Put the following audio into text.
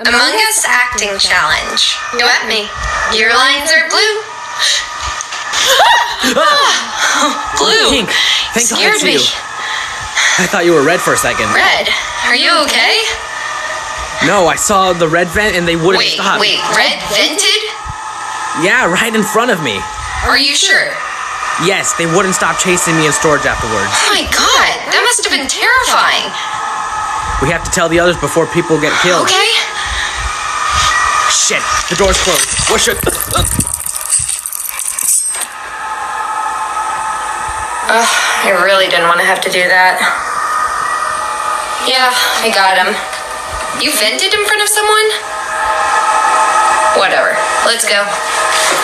Among Us acting challenge. Go at me. Your lines are blue. Blue. Pink. Thank God Scared it's me. you. I thought you were red for a second. Red. Are you okay? No, I saw the red vent and they wouldn't stop. Wait, red vented? Yeah, right in front of me. Are you sure? Yes, they wouldn't stop chasing me in storage afterwards. Oh my God, that must have been terrifying. We have to tell the others before people get killed. Okay. Shit, the door's closed. What should... I really didn't want to have to do that. Yeah, I got him. You vented in front of someone? Whatever. Let's go.